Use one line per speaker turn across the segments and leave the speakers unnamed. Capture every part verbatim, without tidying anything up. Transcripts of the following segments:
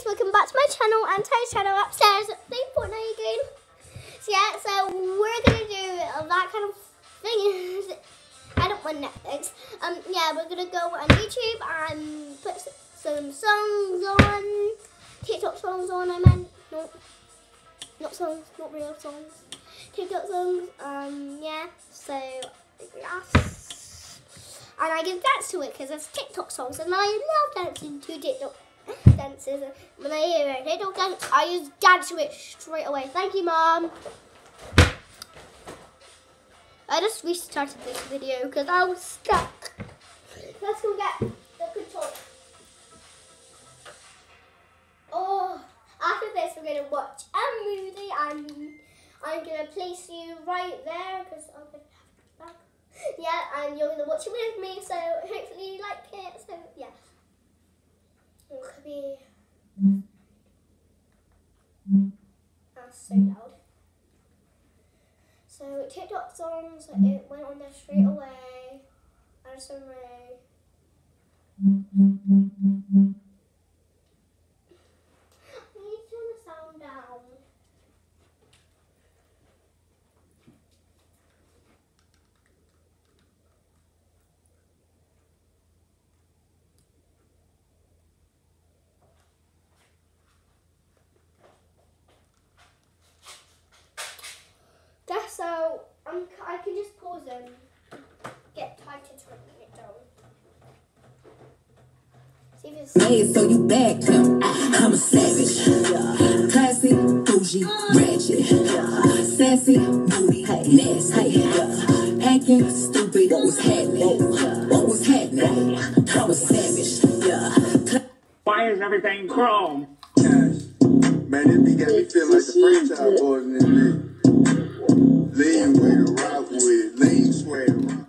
welcome back to my channel and Ty's channel upstairs. Play Fortnite again. So yeah, so we're gonna do that kind of thing. I don't want Netflix. Um, yeah, we're gonna go on YouTube and put some songs on, TikTok songs on. I meant no, not songs, not real songs, TikTok songs. Um, yeah. So yes, and I can dance to it because it's TikTok songs, and I love dancing to TikTok dances. When I hear it, they don't dance, I just dance to it straight away. Thank you, Mom. I just restarted this video because I was stuck. Let's go get the controller. Oh, after this we're going to watch a movie and I'm going to place you right there because I'm going to have it back. Yeah, and you're going to watch it with me, so hopefully you like it. So, yeah. It could be... That's so loud. So TikTok songs, it went on there straight away. Addison Rae. I need to turn the sound down. That's so um, I can just pause and get time to turn it down. See if it's
hey, so you back? I'm a savage, classy, bougie, ratchet, sassy, moody, nasty, acting stupid. What was happening? What was happening? I'm a savage.
Why is everything chrome?
Man, this beat got me feeling like the franchise boys in this beat. Lean with it, rock with it, lean, swear rock.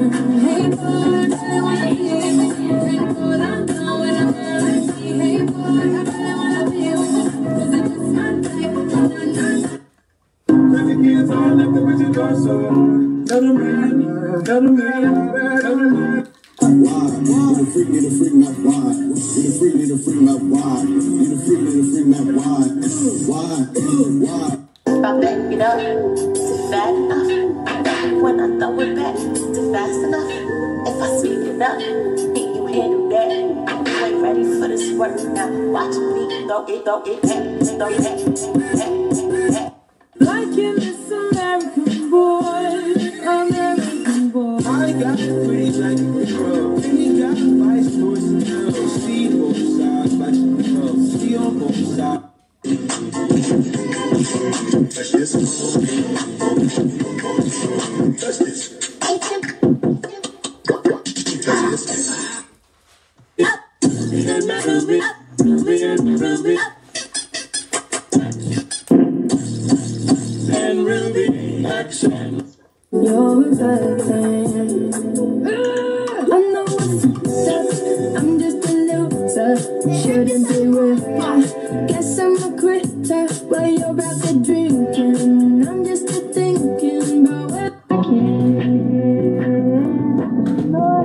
Freak, need a freak, not why. Need a freak, need a freak, not why. Need a freak, need a freak, not why. Why? Why?
If I back it up, is it fat enough? When I throw it back, is it fast enough? If I speed it up, think you handle that? You ain't ready for this work now. Watch me throw it, throw it back, throw it back, back, back.
Like in this American boy, American boy.
I got the pretty like a girl. And he got the vice voice and girl. See both sides like a girl. See on both sides. Touch this. Touch this. Touch this. And prove it. Prove it. Prove it. And Ruby action.
You're a bad thing. I know what's up. I'm just a loser. Shouldn't be with you. Guess I'm a quitter. While you're out there drinking, I'm just a thinking about what I can't. No, I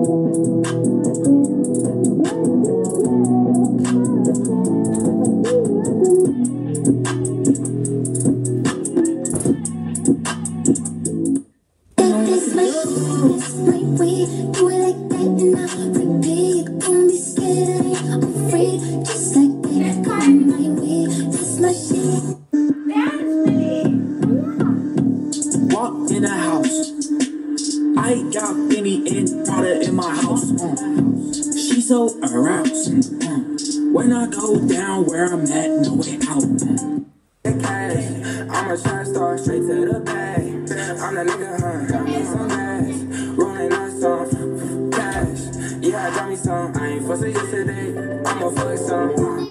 Walked in a house. I got Benny and Prada in my house. Mm. She so aroused. Mm. When I go down where I'm at, no way out. Mm.
I'm a shot star straight to the bag. I'm the nigga, huh? Got me some gas. Rolling on some cash. Yeah, got me some. I ain't fussing yesterday. I'ma fuck some.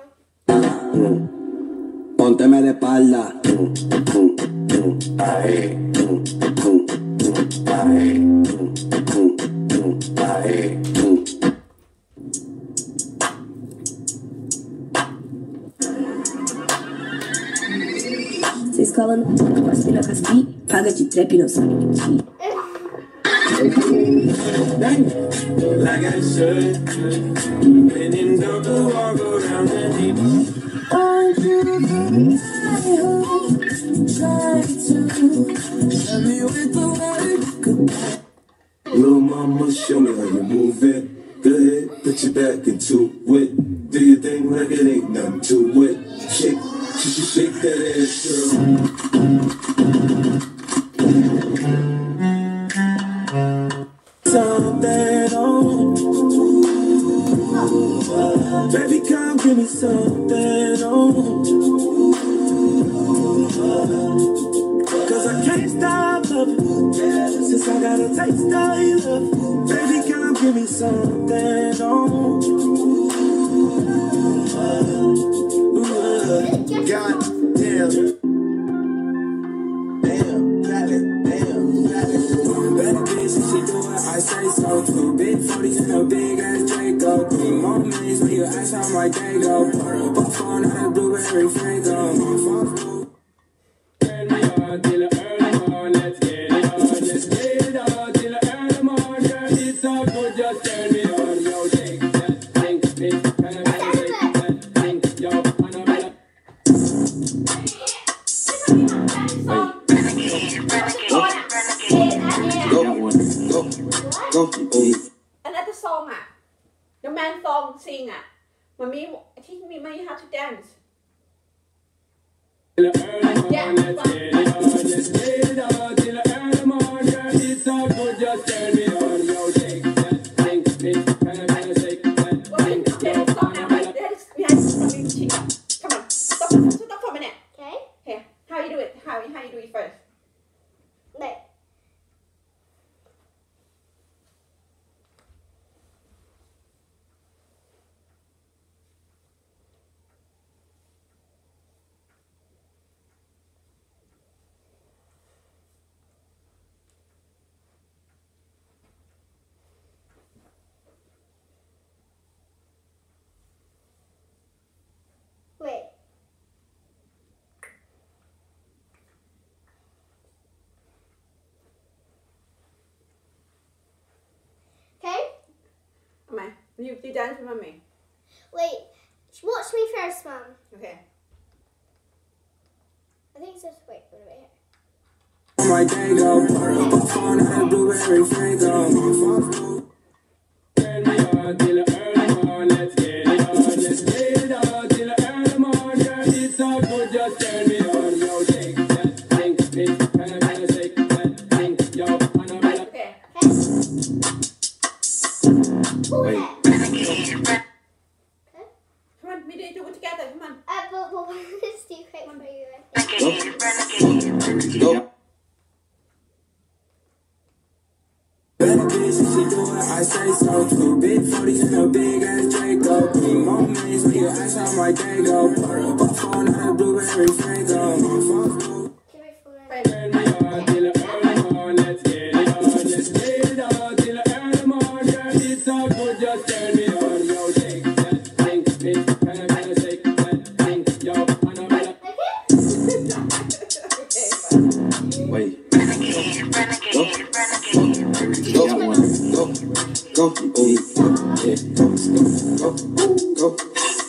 Pónteme de espalda.
Ahí. Ahí. Ahí.
Vocês colam com as filhas caspi, paga de trap e não sabe mentir.
Like I should. When in double walk around and
Try to let me with the light.
Little mama, show me how you move it. Go ahead, put your back into it. Do your thing like it ain't nothing to it. Shake, shake, shake that ass, girl. Something on. Baby, come give me something on. Cause I can't stop loving. Since I got a taste of your love. Baby, come give me something on.
God damn.
Damn, got it, damn, got it. Better bitch, and she do what I say so. Two big forties and a big ass Draco. Three more minutes when you ask how my day go. Pour up a phone out of blueberry Franco. Turn me on till the early morning, let's get it on. Let's get it on till the early morning. Girl, it's so good, just turn me on. Yo, take that thing, bitch. Can I make that thing? Yo, Annabella. Go, go, go, go.
Another song อ่ะ The Man Song Sing อ่ะมันมีที่มีไม่ how to dance
Till the early morning, let's get it on. Let's get it on till the early morning. Girl, it's so good, just turn me on. Yo, take that thing, bitch. Can I, can I shake that thing? Yo, Annabella.
Come on, stop, stop for a minute.
Okay.
Here, how you do it? How, how you do it first?
Wait. Wait. Okay.
Come on, you, you dance with mommy.
Wait. Watch me first, Mum.
Okay.
I think it's just wait. Wait, wait.
My day go. Pour up a phone out of blueberry Franco. Turn me on till the early morning, let's get it on. Let's get it on till the early morning. Girl, it's so good, just turn me on. Yo, take that thing, bitch. Can I, can I shake that thing? Yo, Annabella.
Okay.
Okay.
Wait.
Come on, we do it together. Come on.
Uh, but, but what is the quick one for you?
Go. Better bitch, and she do what I say so. Two big forties and a big ass Draco. Three more minutes when you ask how my day go. Pour up a phone out of blueberry Franco. Turn me on till the early morning, let's get it on. Let's get it on till the early morning. Girl, it's so good, just turn me on. Yo, take that thing, bitch. Can I, can I shake that thing? Yo, Annabella. Wait. Go. Go. Go. Go. Oh, yeah. Go. Go. Go. Go.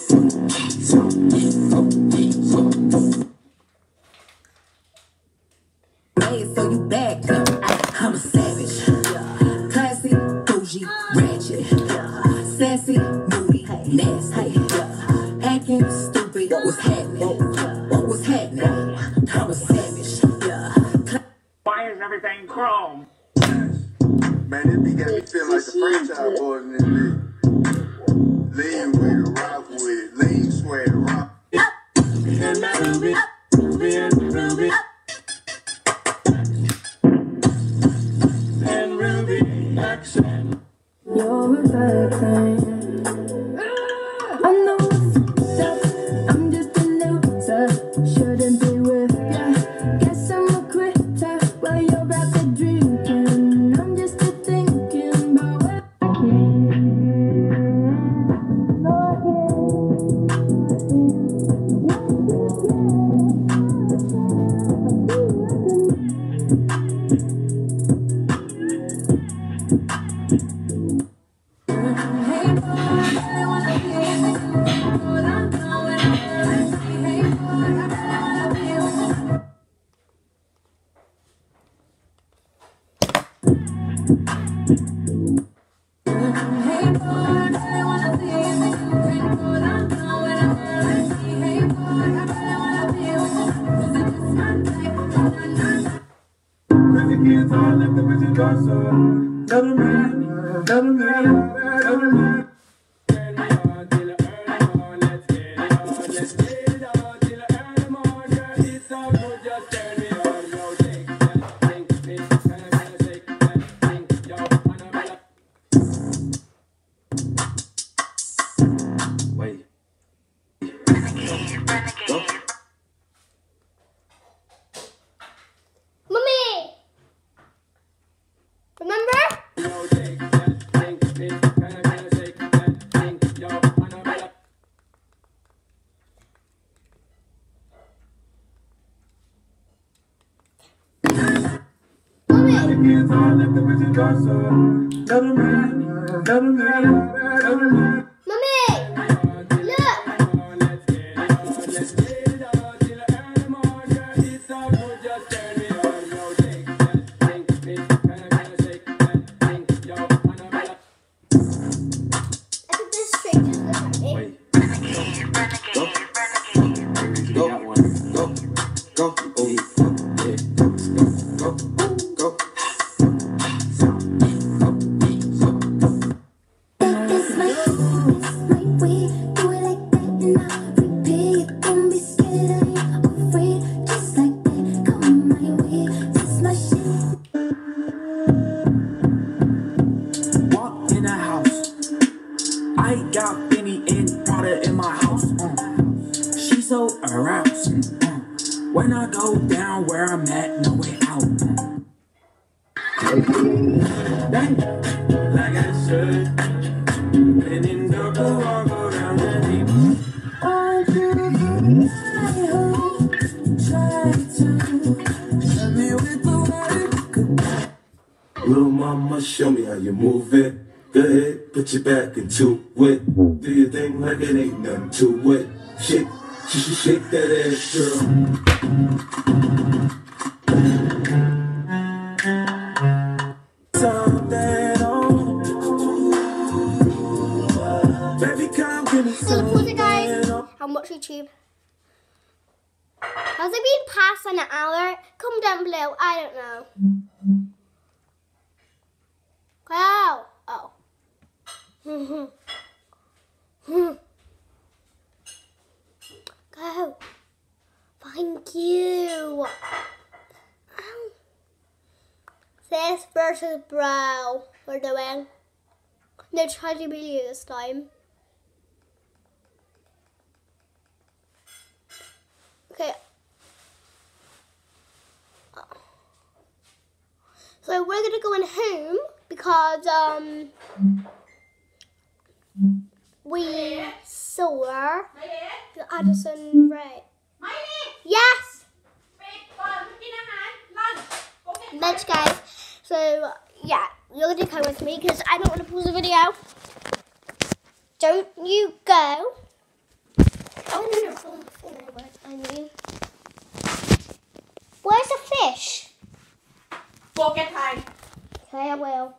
Hey, so you back? I'm a savage. Classy, bougie, ratchet. Sassy, moody, nasty. Acting stupid. What was happening? What was happening? I'm a savage.
Why is everything chrome?
Man, this beat got me feeling like the franchise boys in this bitch. Lean with it, rock with it, lean, swear, rock.
And Ruby, Ruby, and Ruby. And Ruby, action.
You're a bad thing. I know it's tough. I'm just a loser. Shouldn't be with ya. Guess I'm a quitter while you're out there drinking. I'm just a thinking about where I can't. No,
Wait.
Mummy! Remember?
When I go down where I'm at, no way out. Bang, like I should. And in the blue, I'll go down the deep. Little mama, show me how you move it. Go ahead, put your back into it. Do your thing like it ain't nothing to it. Shake, shake, shake that ass, girl. Something on. Baby, come give me
So
something.
pause it, guys. And watch YouTube. Has it been past an hour? Comment down below. I don't know. Wow. Oh. Go. Thank you. Ow. This versus brow we're doing. No Charlie Billy this time. Okay. So we're gonna go in home because um we saw the Addison Ray. Yes. Lunch, guys. So yeah, you're gonna come with me because I don't want to pause the video. Don't you go. Oh no no! I mean, where's the fish?
Pocket time.
Okay, I will.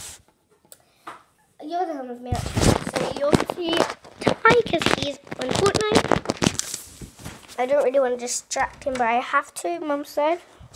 You're the one with me. So you'll see Ty because he's on Fortnite. I don't really want to distract him, but I have to. Mum said.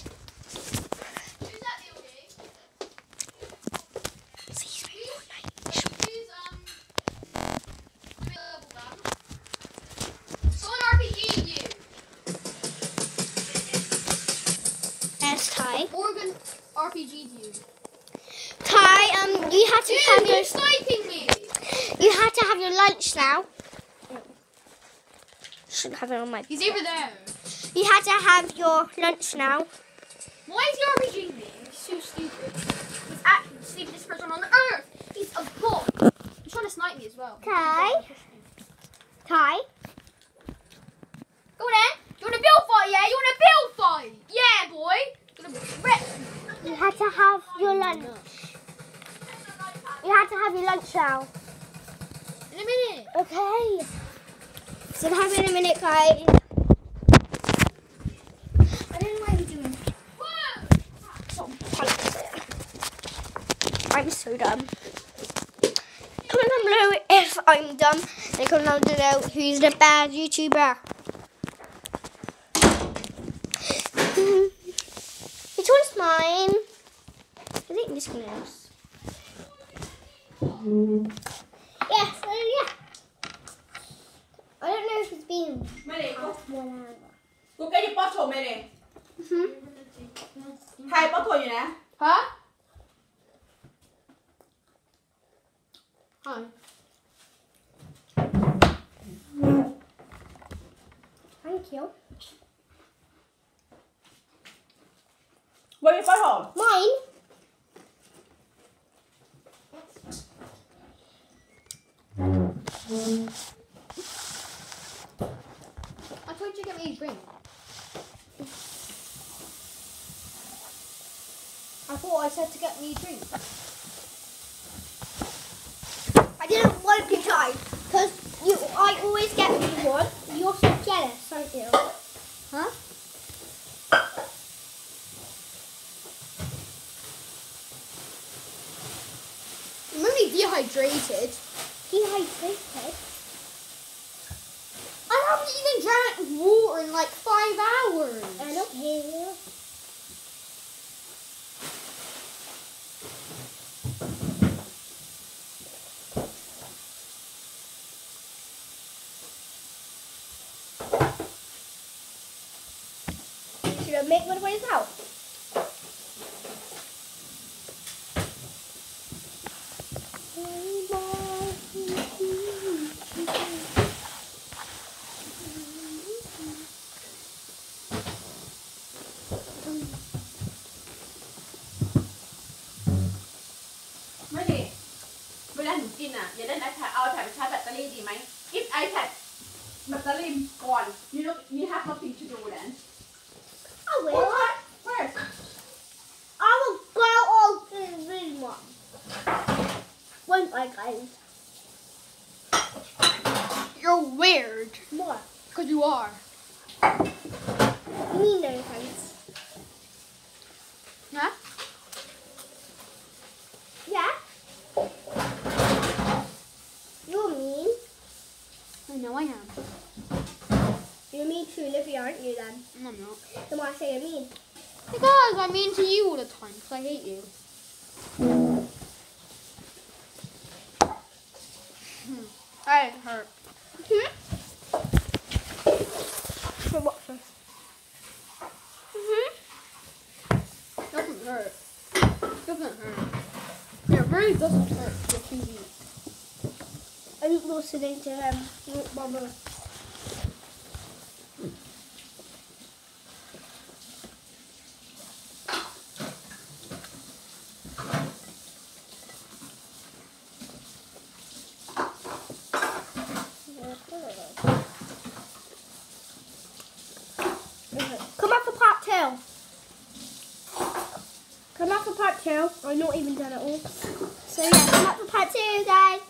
Ty.
Organ R P G you.
Ty, um, you had to
Dude,
have your
you're sniping me.
you had to have your lunch now. Shouldn't have it on my.
He's over there.
You had to have your lunch now.
Why is he RPGing me? He's so stupid. He's actually the stupidest person on earth. He's a bot. He's trying to snipe me as well.
Ty. Ty.
Go then. You want a build fight? Yeah. You want a build fight? Yeah, boy.
You had to have your lunch. You had to have your lunch now.
In a minute.
Okay. So have it in a minute, guys. I don't know what I'm doing. I'm so dumb. Comment down below if I'm dumb. And comment down below who's the bad YouTuber. Which one's mine? Is it this close? Yeah, so yeah. I don't know if it's been
ไม่ได้ก็
one hour.
กูแกยิบป๊อตโถไม่ได้
Mm-hmm.
ใครป๊อตโถอยู่นะ
Huh? Hi.
Thank you.
วันนี้ป๊อตโถ
Mine?
I told you to get me a drink. I thought I said to get me a drink.
I didn't want to try because you. I always get me one. You're so jealous, aren't you?
Huh? I'm really dehydrated.
Dehydrated.
I haven't even drank water in like five hours.
I don't care. Should I make one of these out?
ไม่ดิเวลาหนูกินอ่ะอย่าได้ iPad เอา iPad ไปชาร์จแบตเตอรี่ดีไหม If iPad แบตเตอรี่ก่อน you know you have nothing to do then
I will.
First
I will go on to the one. Won't I, guys?
You're weird.
What?
Because you are.
You mean no thanks?
Huh?
Yeah? You're mean.
I know I am.
You're mean to Olivia, aren't you then?
No, I'm not.
Then why say you're mean?
Because I'm mean to you all the time. Because I hate you. Hmm. That hurt.
Hmm? For what first?
Mm-hmm. Doesn't hurt. Doesn't hurt. It really doesn't hurt. The T V.
I'm listening to him. Not Mama. Come back for part two. Come back for part two. I'm not even done it all. So yeah, come back for part two, guys.